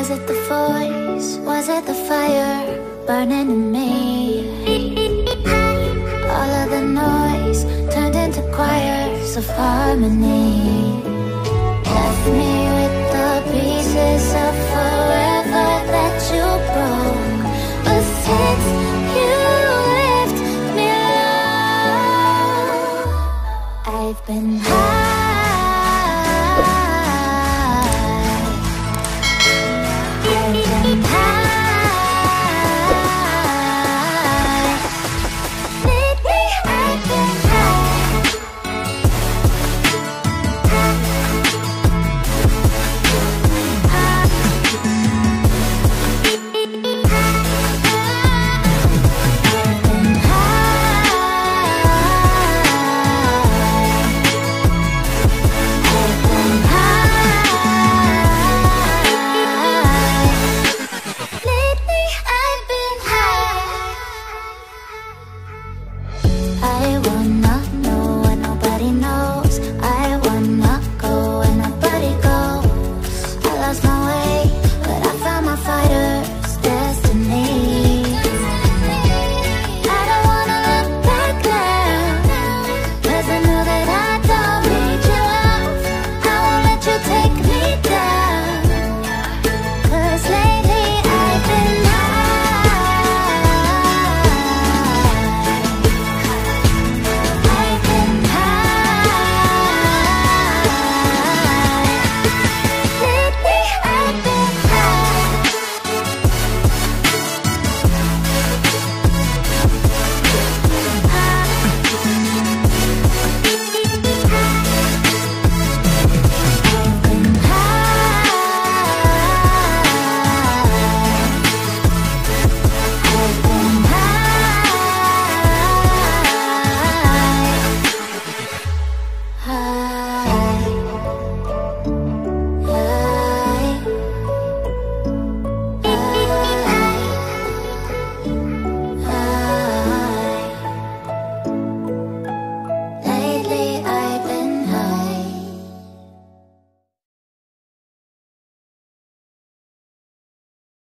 Was it the voice? Was it the fire burning in me? All of the noise turned into choirs of harmony. Left me with the pieces of forever that you broke. But since you left me alone, I've been